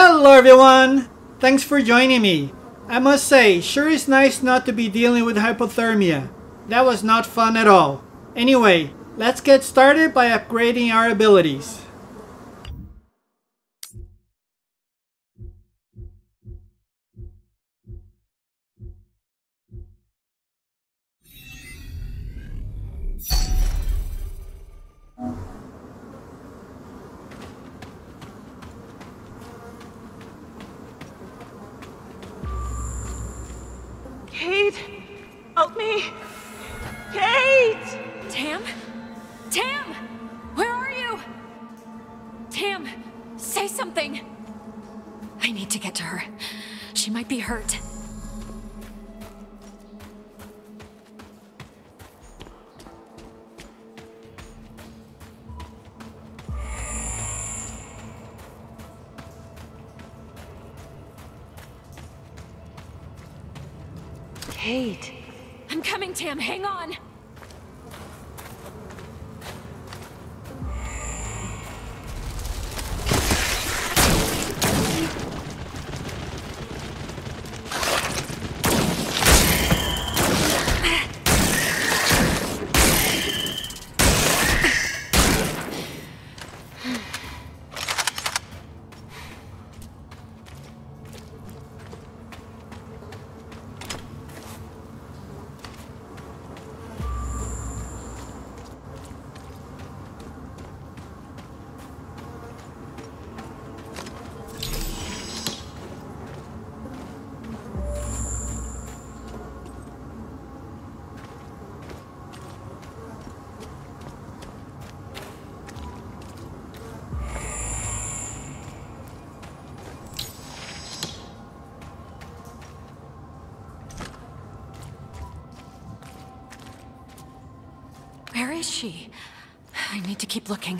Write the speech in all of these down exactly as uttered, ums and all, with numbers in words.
Hello everyone! Thanks for joining me. I must say, sure is nice not to be dealing with hypothermia. That was not fun at all. Anyway, let's get started by upgrading our abilities. Kate! Help me! Kate! Tam? Tam! Where are you? Tam, say something! I need to get to her. She might be hurt. Kate! I'm coming, Tam. Hang on. Where is she? I need to keep looking.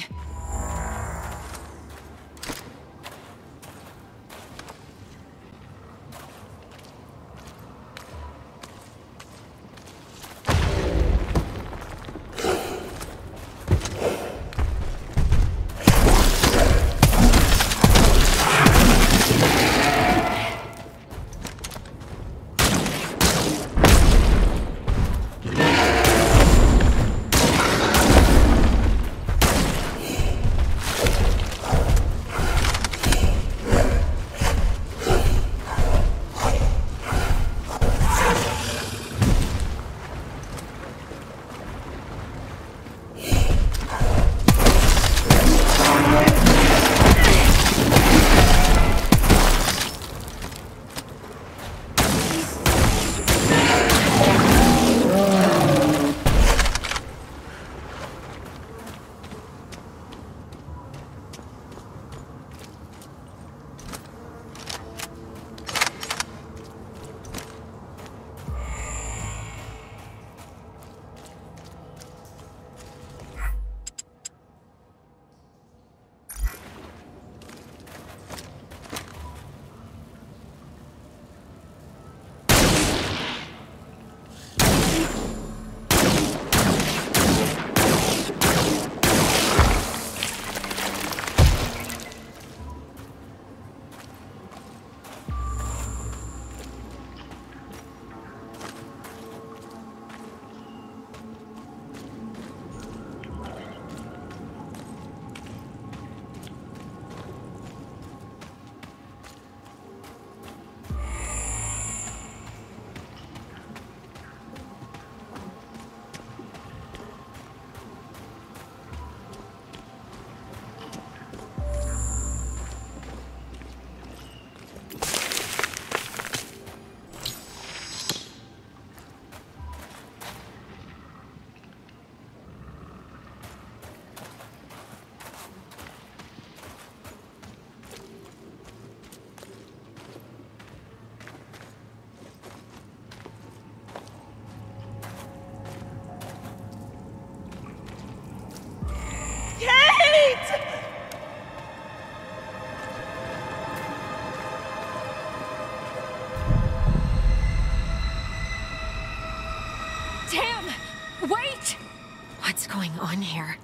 Tam! Wait! What's going on here?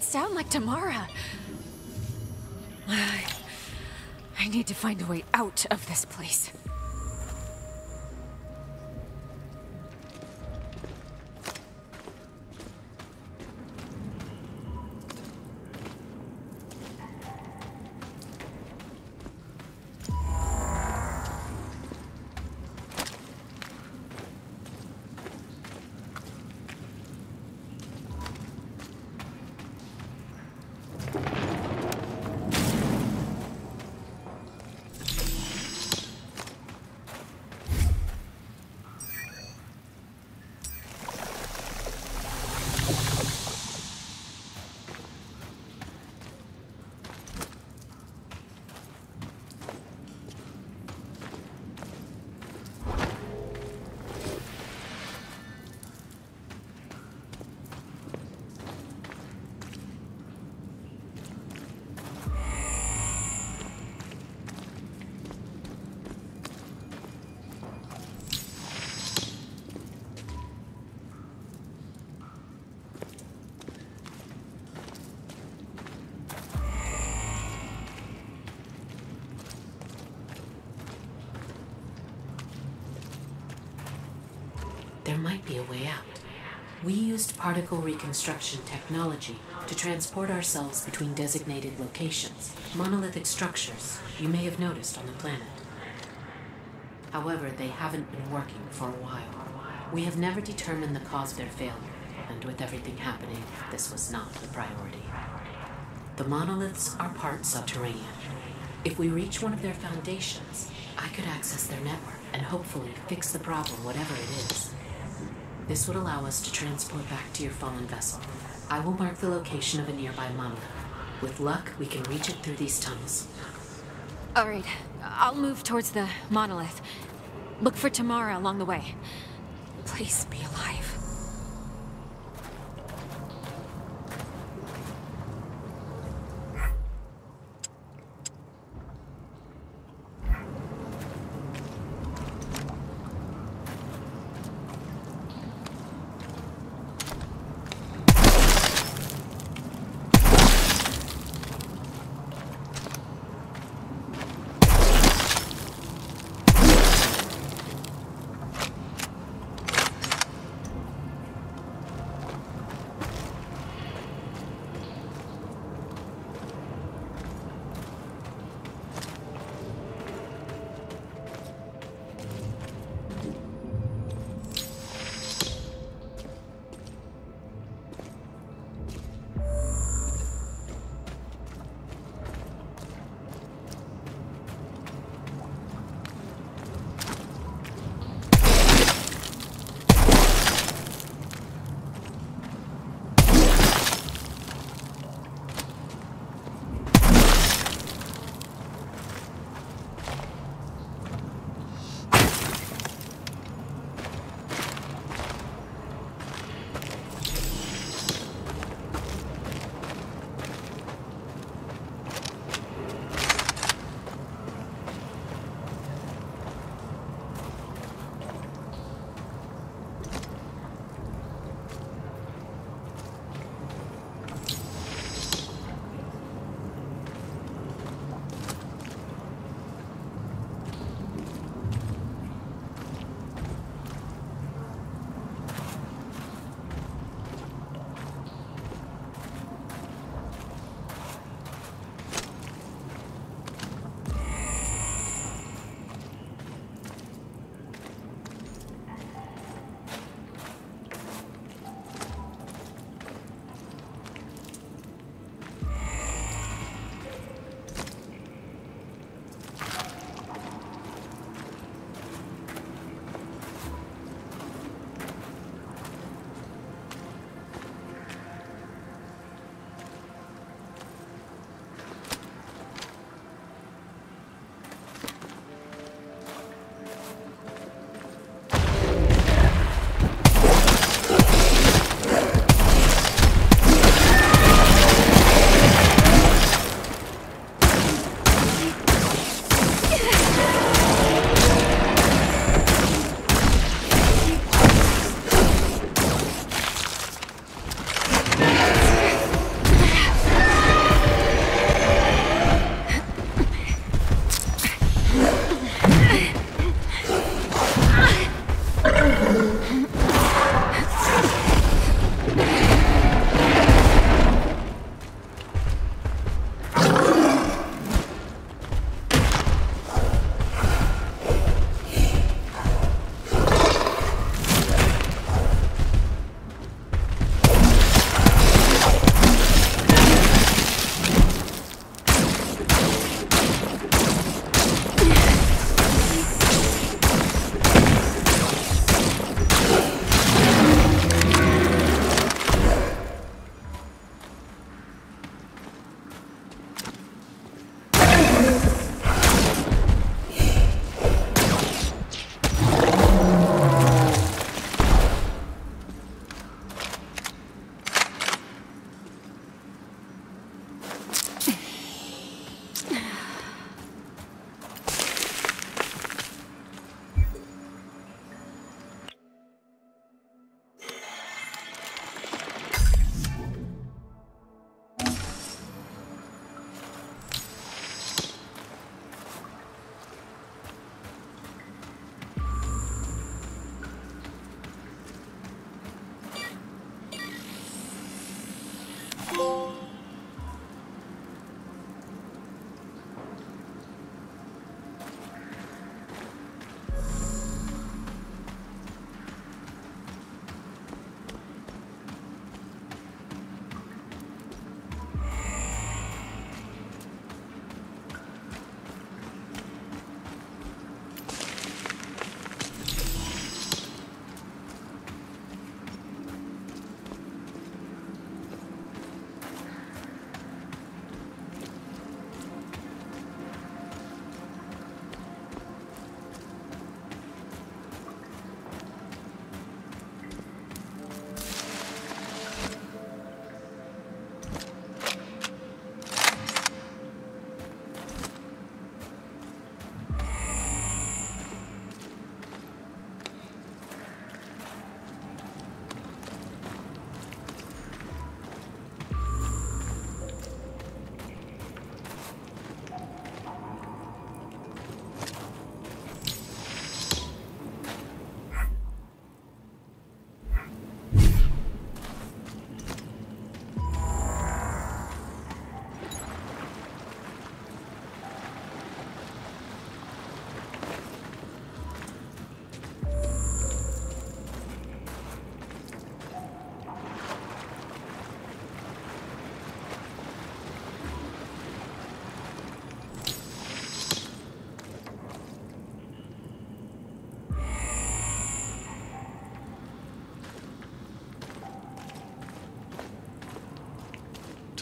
sound like Tamara. I need to find a way out of this place. There might be a way out. We used particle reconstruction technology to transport ourselves between designated locations, monolithic structures you may have noticed on the planet. However, they haven't been working for a while. We have never determined the cause of their failure, and with everything happening, this was not the priority. The monoliths are part subterranean. If we reach one of their foundations, I could access their network and hopefully fix the problem, whatever it is. This would allow us to transport back to your fallen vessel. I will mark the location of a nearby monolith. With luck, we can reach it through these tunnels. All right, I'll move towards the monolith. Look for Tamara along the way. Please be alive.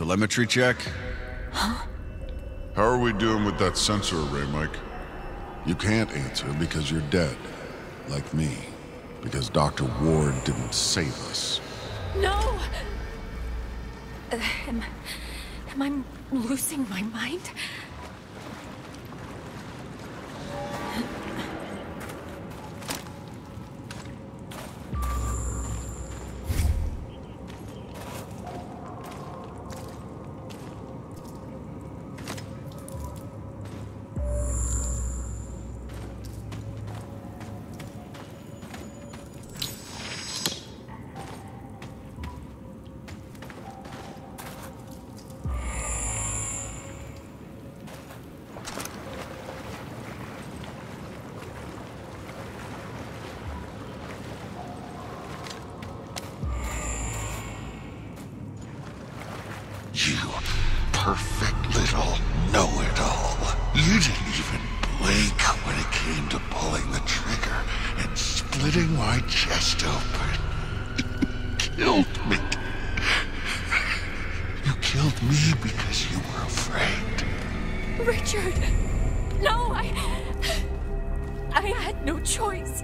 Telemetry check? Huh? How are we doing with that sensor array, Mike? You can't answer because you're dead. Like me. Because Doctor Ward didn't save us. No! Uh, am, am I losing my mind? You perfect little know-it-all. You didn't even blink when it came to pulling the trigger and splitting my chest open. You killed me. You killed me because you were afraid. Richard! No, I... I had no choice.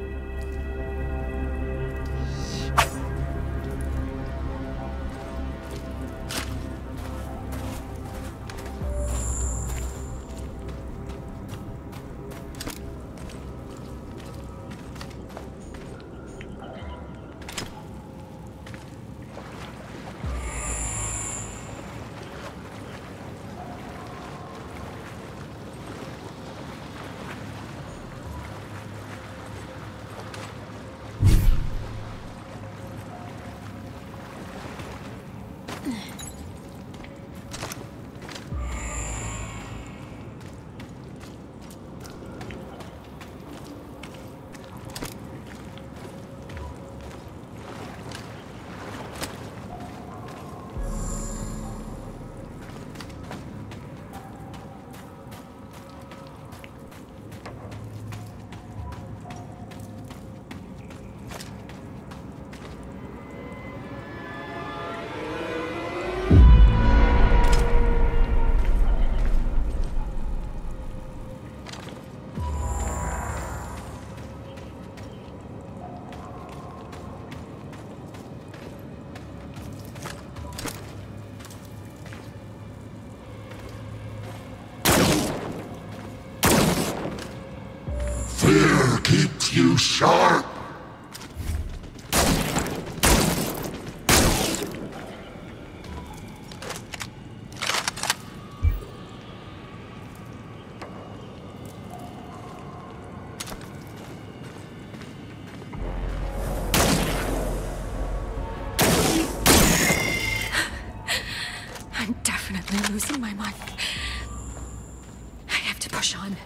Fear keeps you sharp. I'm definitely losing my mind. I have to push on.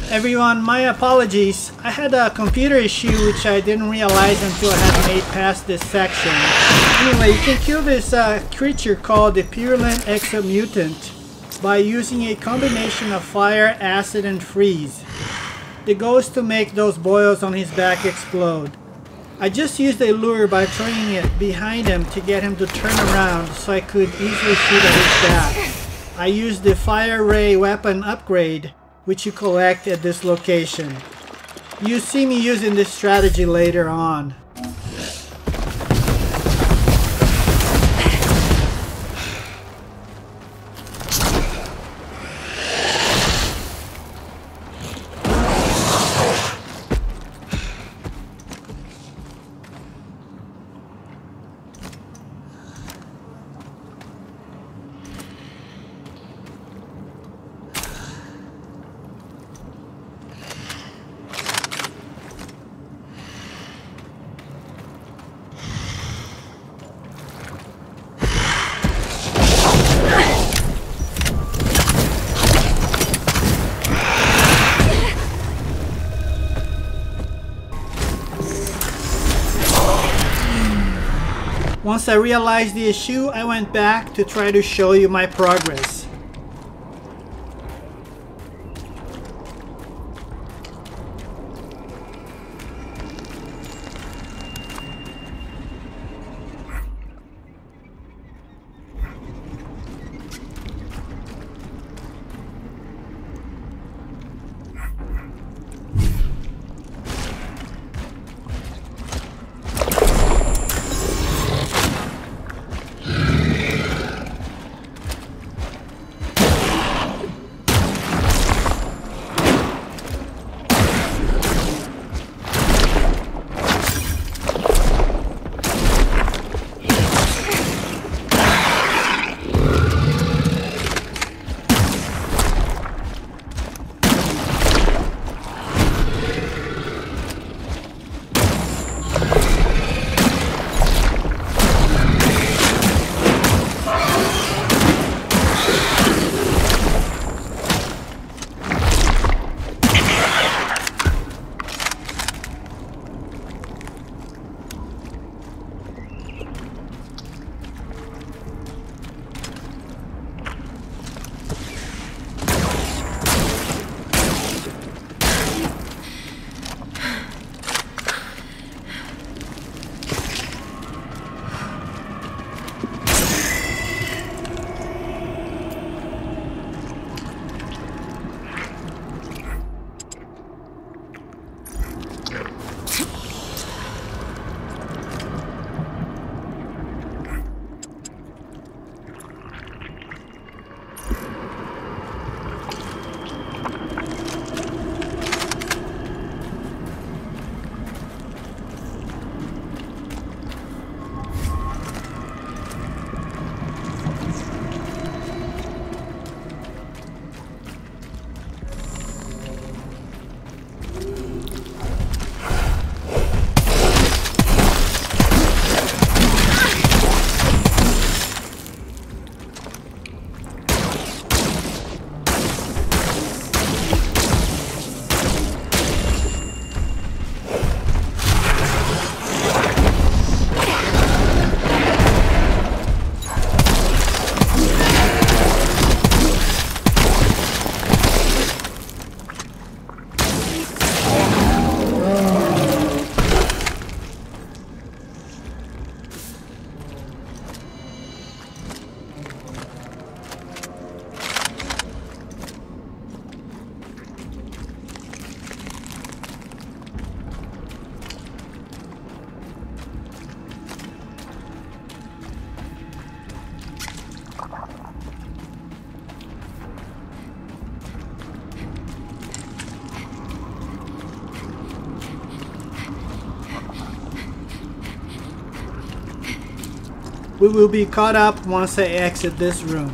Everyone, my apologies. I had a computer issue which I didn't realize until I had made past this section. Anyway, you can kill this uh, creature called the Purulent Exomutant by using a combination of fire, acid, and freeze. The goal is to make those boils on his back explode. I just used a lure by throwing it behind him to get him to turn around so I could easily shoot at his back. I used the fire ray weapon upgrade, which you collect at this location. You see me using this strategy later on. Once I realized the issue, I went back to try to show you my progress. We will be caught up once I exit this room.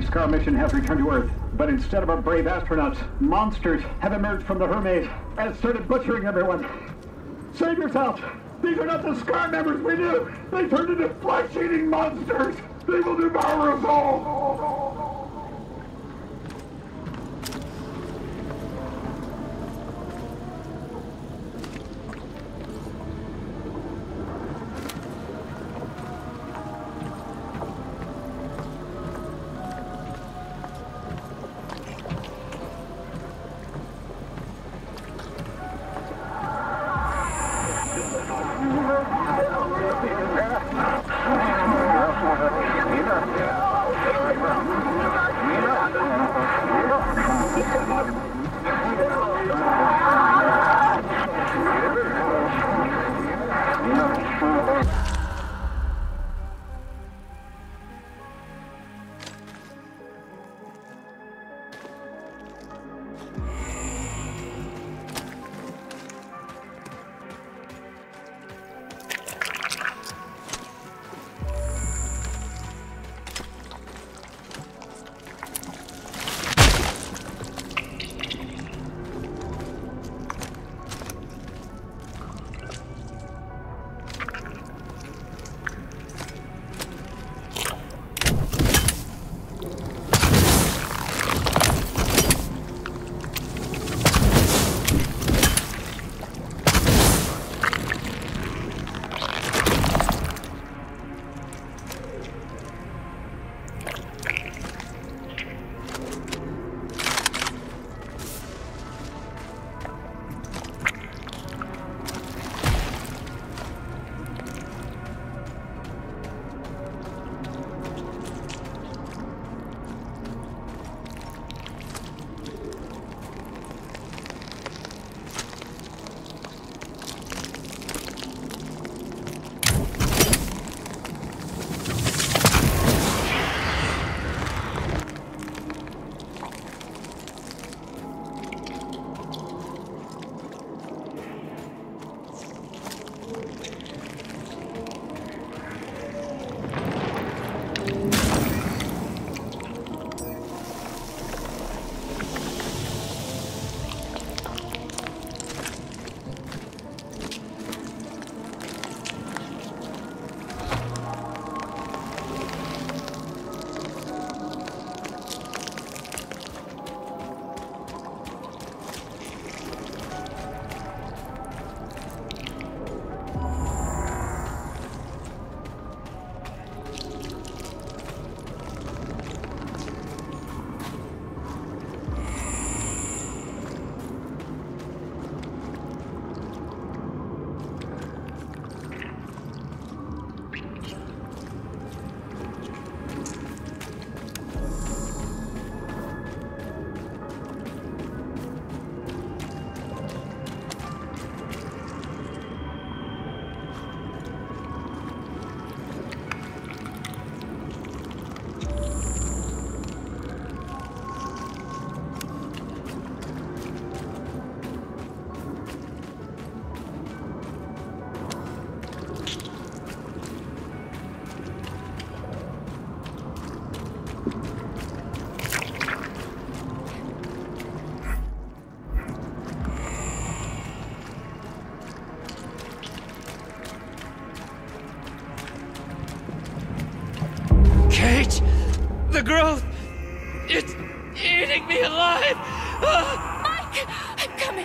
SCAR mission has returned to Earth, but instead of our brave astronauts, monsters have emerged from the Hermes and started butchering everyone. Save yourselves! These are not the SCAR members we knew! They turned into flesh-eating monsters! They will devour us all! The growth! It's eating me alive! Ah! Mike! I'm coming!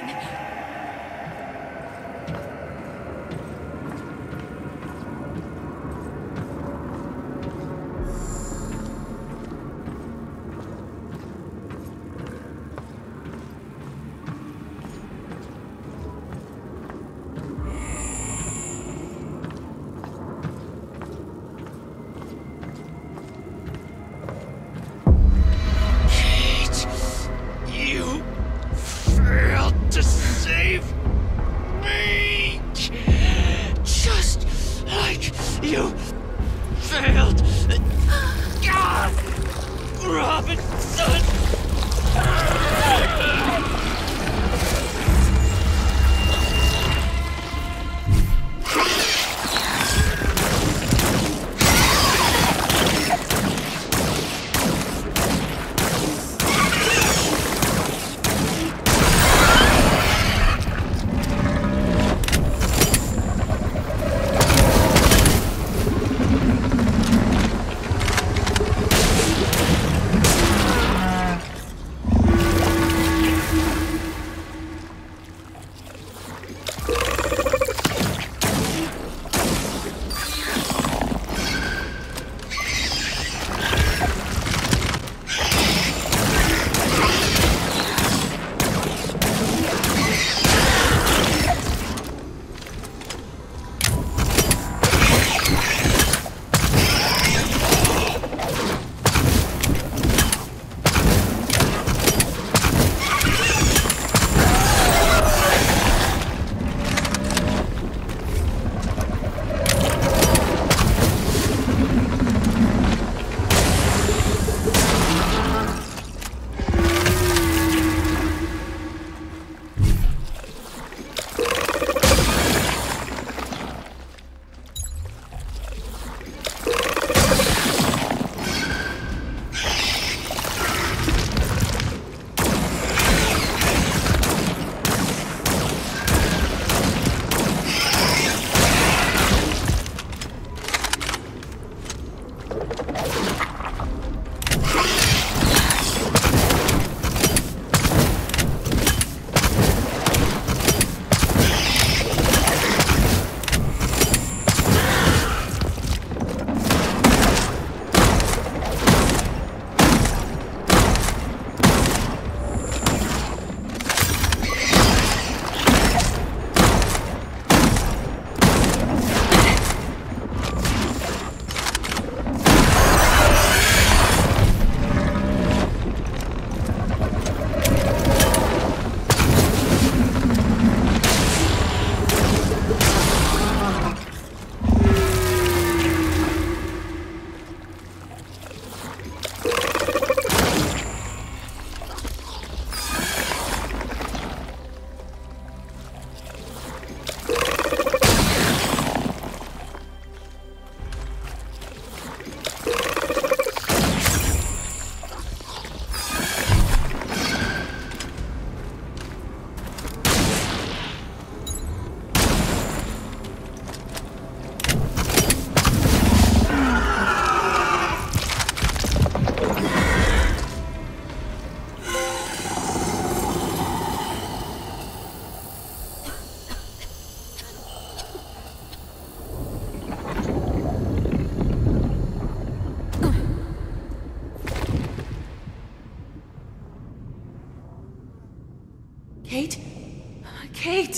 Kate? Kate!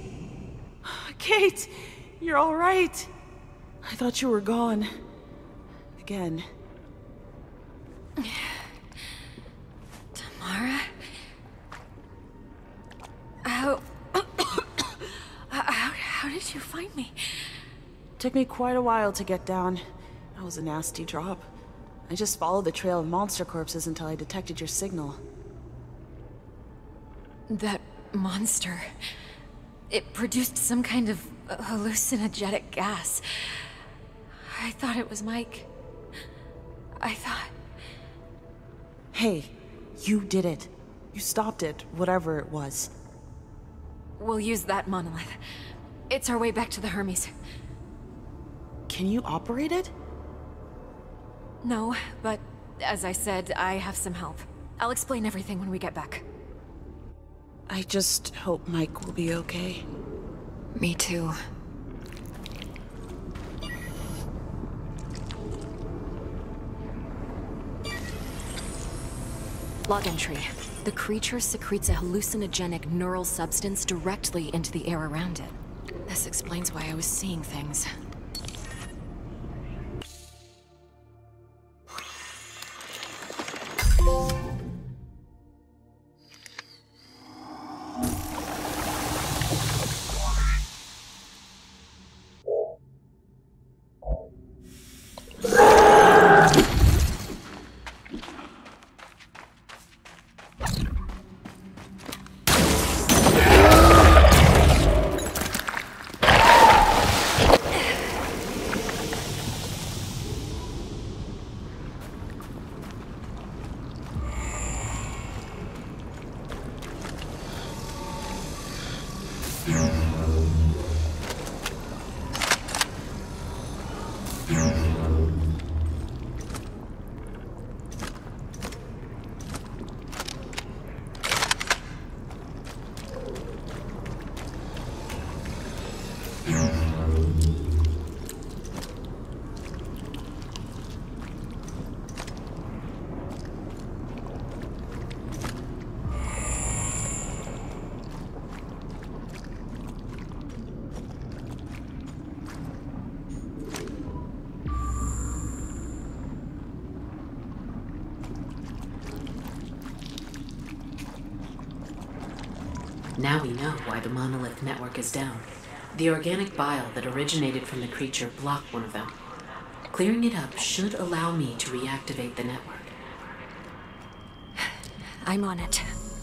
Kate! You're alright! I thought you were gone. Again. Tamara? How... how... How did you find me? Took me quite a while to get down. That was a nasty drop. I just followed the trail of monster corpses until I detected your signal. That monster... It produced some kind of hallucinogenic gas. I thought it was Mike. I thought... Hey, you did it. You stopped it, whatever it was. We'll use that monolith. It's our way back to the Hermes. Can you operate it? No, but as I said, I have some help. I'll explain everything when we get back. I just hope Mike will be okay. Me too. Log entry. The creature secretes a hallucinogenic neural substance directly into the air around it. This explains why I was seeing things. Now we know why the monolith network is down. The organic bile that originated from the creature blocked one of them. Clearing it up should allow me to reactivate the network. I'm on it.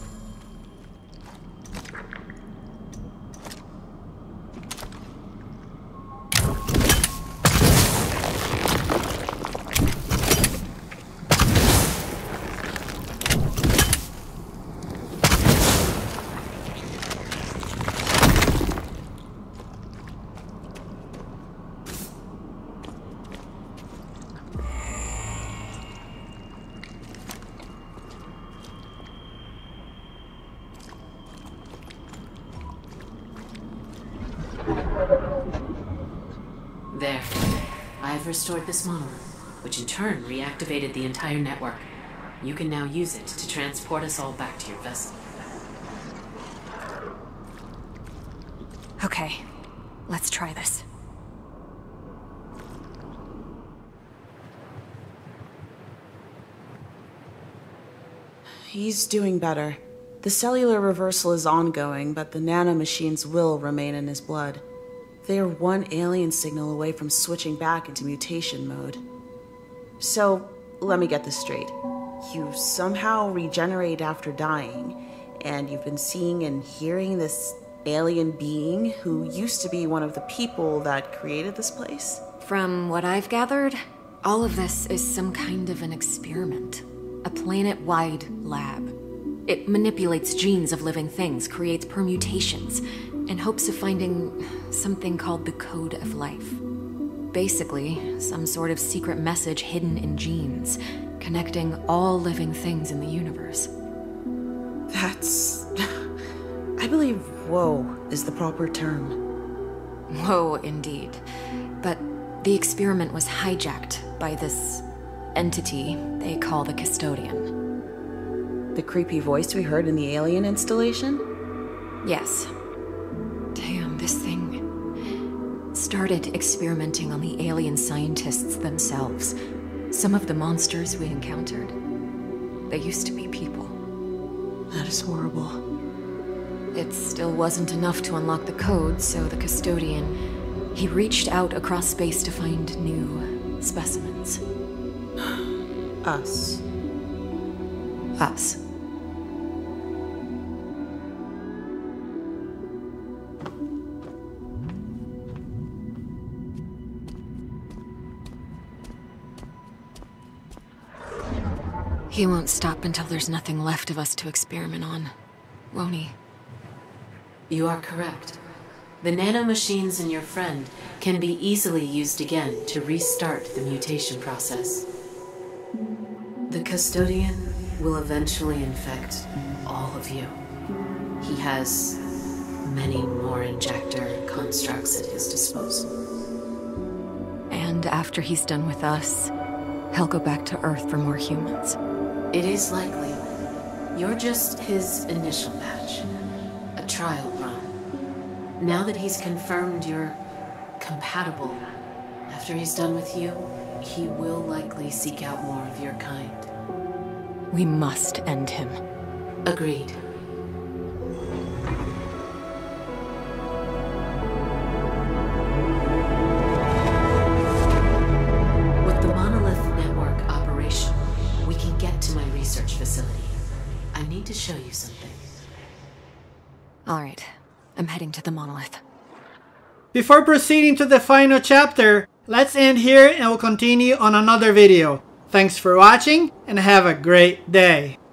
There. I've restored this monolith, which in turn reactivated the entire network. You can now use it to transport us all back to your vessel. Okay, let's try this. He's doing better. The cellular reversal is ongoing, but the nanomachines will remain in his blood. They are one alien signal away from switching back into mutation mode. So, let me get this straight. You somehow regenerate after dying, and you've been seeing and hearing this alien being who used to be one of the people that created this place? From what I've gathered, all of this is some kind of an experiment. A planet-wide lab. It manipulates genes of living things, creates permutations, in hopes of finding something called the Code of Life. Basically, some sort of secret message hidden in genes, connecting all living things in the universe. That's... I believe whoa is the proper term. Whoa, indeed. But the experiment was hijacked by this entity they call the Custodian. The creepy voice we heard in the alien installation? Yes. Damn, this thing started experimenting on the alien scientists themselves. Some of the monsters we encountered, they used to be people. That is horrible. It still wasn't enough to unlock the code, so the custodian, he reached out across space to find new specimens. Us. Us. He won't stop until there's nothing left of us to experiment on, won't he? You are correct. The nanomachines in your friend can be easily used again to restart the mutation process. The custodian will eventually infect all of you. He has many more injector constructs at his disposal. And after he's done with us, he'll go back to Earth for more humans. It is likely. You're just his initial batch. A trial run. Now that he's confirmed you're compatible, after he's done with you, he will likely seek out more of your kind. We must end him. Agreed. With the Monolith Network operational, we can get to my research facility. I need to show you something. All right, I'm heading to the Monolith. Before proceeding to the final chapter, let's end here and we'll continue on another video. Thanks for watching and have a great day.